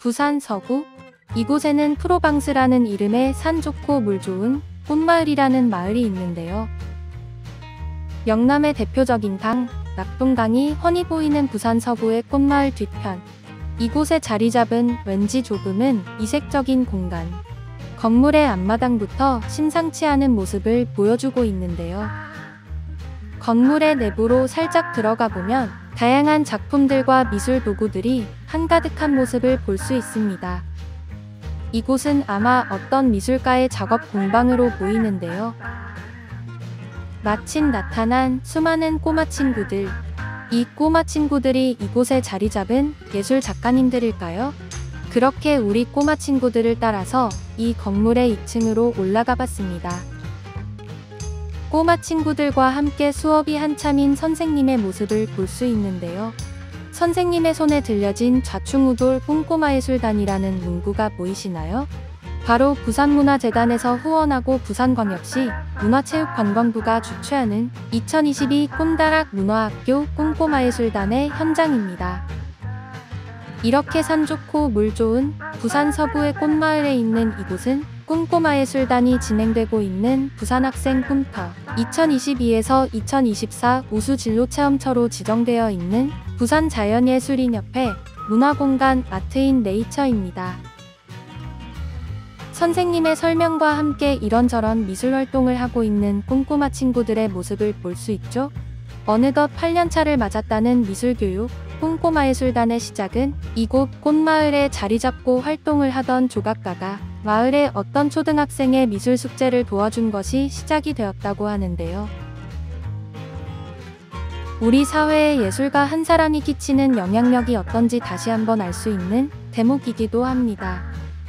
부산 서구. 이곳에는 프로방스라는 이름의 산 좋고 물 좋은 꽃마을이라는 마을이 있는데요. 영남의 대표적인 강, 낙동강이 훤히 보이는 부산 서구의 꽃마을 뒤편. 이곳에 자리 잡은 왠지 조금은 이색적인 공간. 건물의 앞마당부터 심상치 않은 모습을 보여주고 있는데요. 건물의 내부로 살짝 들어가 보면 다양한 작품들과 미술 도구들이 한가득한 모습을 볼 수 있습니다. 이곳은 아마 어떤 미술가의 작업 공방으로 보이는데요. 마침 나타난 수많은 꼬마 친구들. 이 꼬마 친구들이 이곳에 자리 잡은 예술 작가님들일까요? 그렇게 우리 꼬마 친구들을 따라서 이 건물의 2층으로 올라가 봤습니다. 꼬마 친구들과 함께 수업이 한참인 선생님의 모습을 볼 수 있는데요. 선생님의 손에 들려진 좌충우돌 꿈꼬마예술단이라는 문구가 보이시나요? 바로 부산문화재단에서 후원하고 부산광역시 문화체육관광부가 주최하는 2022 꿈다락 문화학교 꿈꼬마예술단의 현장입니다. 이렇게 산 좋고 물 좋은 부산 서구의 꽃마을에 있는 이곳은 꿈꼬마예술단이 진행되고 있는 부산학생 꿈터 2022에서 2024 우수 진로체험처로 지정되어 있는 부산자연예술인협회 문화공간 아트인 네이처입니다. 선생님의 설명과 함께 이런저런 미술활동을 하고 있는 꿈꼬마 친구들의 모습을 볼 수 있죠. 어느덧 8년차를 맞았다는 미술교육 꿈꼬마예술단의 시작은 이곳 꽃마을에 자리 잡고 활동을 하던 조각가가 마을의 어떤 초등학생의 미술 숙제를 도와준 것이 시작이 되었다고 하는데요. 우리 사회에 예술가 한 사람이 끼치는 영향력이 어떤지 다시 한번 알 수 있는 대목이기도 합니다.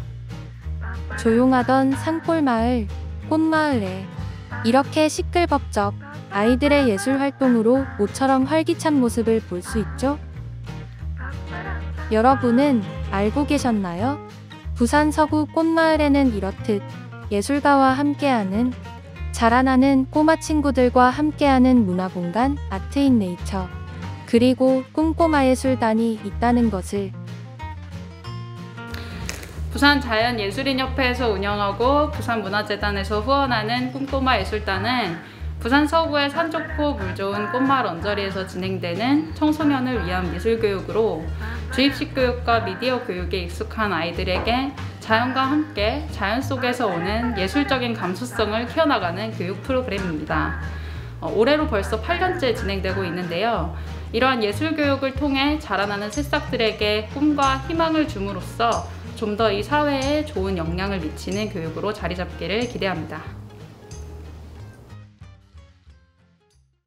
조용하던 산골마을, 꽃마을에 이렇게 시끌벅적 아이들의 예술활동으로 모처럼 활기찬 모습을 볼 수 있죠? 여러분은 알고 계셨나요? 부산 서구 꽃마을에는 이렇듯 예술가와 함께하는 자라나는 꼬마 친구들과 함께하는 문화공간 아트인 네이처 그리고 꿈꼬마예술단이 있다는 것을 부산자연예술인협회에서 운영하고 부산문화재단에서 후원하는 꿈꼬마예술단은 부산 서구의 산 좋고 물 좋은 꽃마을 언저리에서 진행되는 청소년을 위한 미술교육으로 주입식 교육과 미디어 교육에 익숙한 아이들에게 자연과 함께 자연 속에서 오는 예술적인 감수성을 키워나가는 교육 프로그램입니다. 올해로 벌써 8년째 진행되고 있는데요. 이러한 예술교육을 통해 자라나는 새싹들에게 꿈과 희망을 줌으로써 좀 더 이 사회에 좋은 영향을 미치는 교육으로 자리 잡기를 기대합니다.